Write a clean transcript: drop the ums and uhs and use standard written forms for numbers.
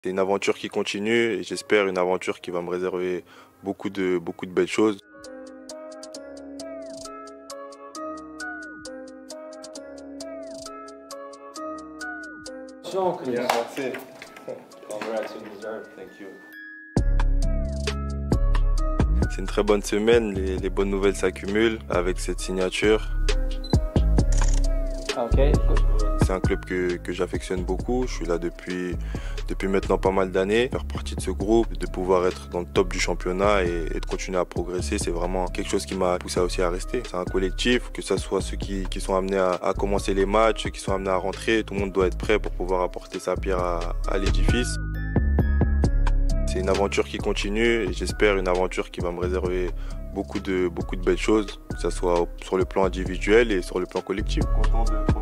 C'est une aventure qui continue et j'espère une aventure qui va me réserver beaucoup de belles choses. Yeah, Merci. Congrats, you deserve. Thank you. C'est une très bonne semaine, les bonnes nouvelles s'accumulent avec cette signature. Okay. C'est un club que j'affectionne beaucoup, je suis là depuis maintenant pas mal d'années. Faire partie de ce groupe, de pouvoir être dans le top du championnat et de continuer à progresser, c'est vraiment quelque chose qui m'a poussé aussi à rester. C'est un collectif, que ce soit ceux qui sont amenés à commencer les matchs, ceux qui sont amenés à rentrer, tout le monde doit être prêt pour pouvoir apporter sa pierre à l'édifice. C'est une aventure qui continue et j'espère une aventure qui va me réserver beaucoup de belles choses, que ce soit sur le plan individuel et sur le plan collectif. Content de